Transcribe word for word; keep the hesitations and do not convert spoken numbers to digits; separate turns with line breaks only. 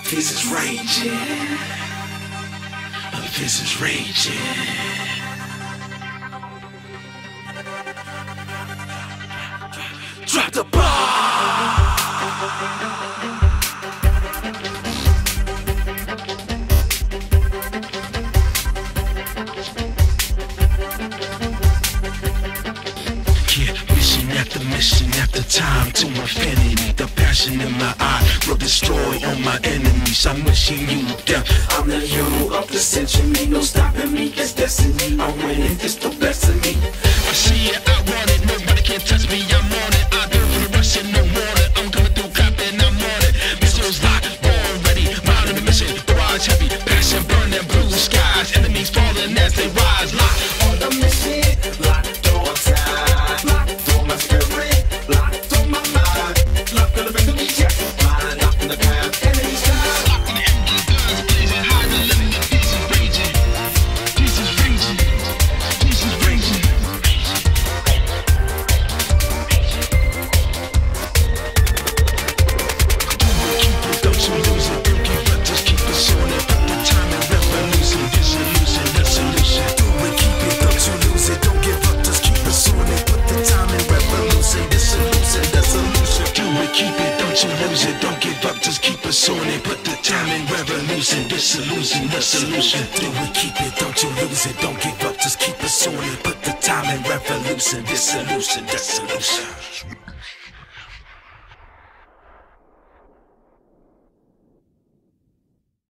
This is raging. This is raging. Drop the bomb. Mission after mission after time to infinity. The passion in my eye will destroy all my enemies. I'm wishing you death. I'm the hero of the century. No stopping me, it's destiny. I'm winning, it's the best of me. I see it, I want it. Nobody can touch me, I'm on it. I do it for the Russian, no warning. I'm coming through clapping, I'm on it. Missiles locked, born ready. Mind on the mission, barrage heavy. Passion burning, blue skies. Enemies falling as they rise. Locked on the mission, locked on time. Locked on my spirit, locked on my mind. Locked on the victory, check. Mind locked in the path, enemies die. Locked on the M G guns, blazing high, the living the peace is raging. Peace is raging. Peace is raging. Don't you lose it, don't give up, just keep us on it. Put the time in revolution, dissolution, the solution. Do it, keep it, don't you lose it, don't give up, just keep us on it. Put the time in revolution, dissolution, the solution. Do it, keep it, don't you lose it, don't give up, just keep us on it. Put the time in revolution, dissolution, the solution. Do it, keep it, don't you lose it, don't give up, just keep us on it. Put the time in revolution, dissolution, the solution.